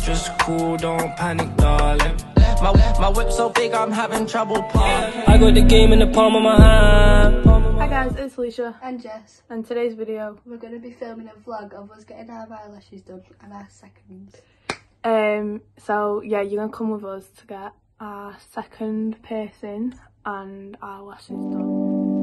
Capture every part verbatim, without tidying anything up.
just cool, don't panic, darling. My, my whip's so big, I'm having trouble parking. I got the game in the palm of my hand. Hi guys, it's Alicia and Jess, and today's video we're going to be filming a vlog of us getting our eyelashes done and our seconds. um so yeah, you're gonna come with us to get our second piercing and our lashes done.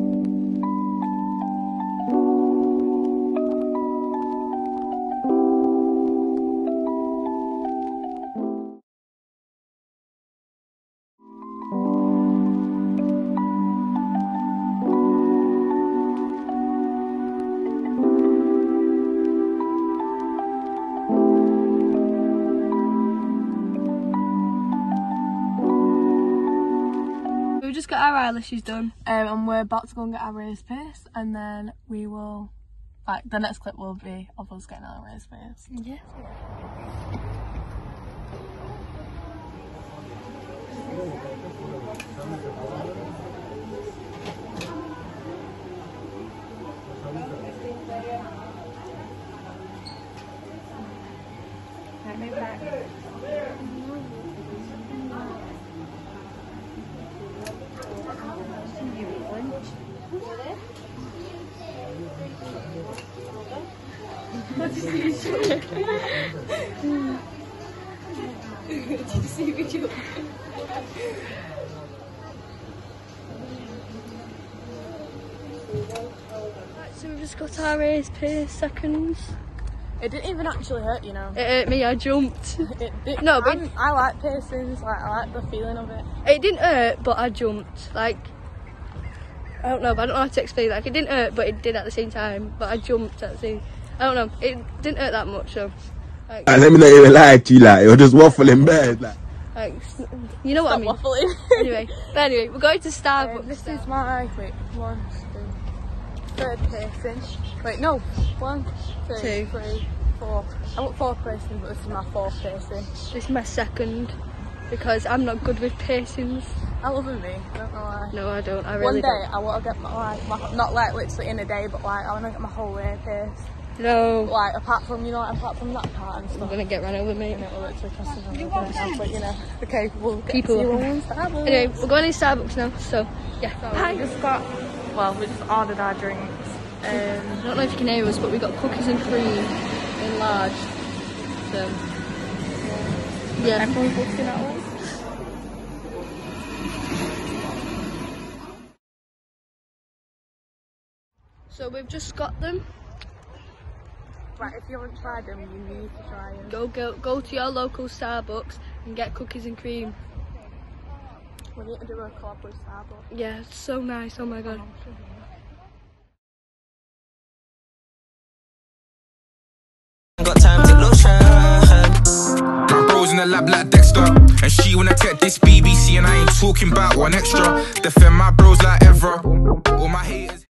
We just got our eyelashes done, Um, and we're about to go and get our raised pierced, and then we will, like, the next clip will be of us getting our raised pierced. yeah. Right, move back. What did you show? Did you see me do? So we've just got our ears pierced seconds. It didn't even actually hurt, you know. It hurt me, I jumped. It did, No, but I'm- I like piercings, like, I like the feeling of it. It didn't hurt, but I jumped. Like, I don't know, but I don't know how to explain. Like, it didn't hurt, but it did at the same time. But I jumped at the same. I don't know. It didn't hurt that much, so. Like, And let me not even lie to you, like, you're just waffling bad, like. like you know what Stop I mean. waffling. Anyway, but anyway, we're going to Starbucks. Um, this now. is my, wait, one, two, third piercing. Wait, no, one, two, Two. three, four. I want four piercings, but this is my fourth piercing. This is my second because I'm not good with piercings. I love them, me. I don't know why. No, I don't. I One really day don't. I want to get my, like, my, not like literally in a day, but like I want to get my whole ear pierced. No. Like apart from, you know, apart from that part and I'm stuff. gonna get run over, mate. And it will literally cost us everything else, but you know. Okay, we'll get People. to see you when we're in Starbucks. Anyway, we're going to Starbucks now, so yeah. We just got, well, we just ordered our drinks. Um, I don't know if you can hear us, but we got cookies and cream in large. So yeah. everyone's looking at us. So we've just got them. Right, if you haven't tried them, you need to try them. Go go go to your local Starbucks and get cookies and cream. We need to do a collab with Starbucks. Yeah, it's so nice. Oh my god. Got time to lotion. My bro's in the lab like Dexter, and she wanna take this B B C, and I ain't talking about one extra. Defend my bros like Evra. All my haters.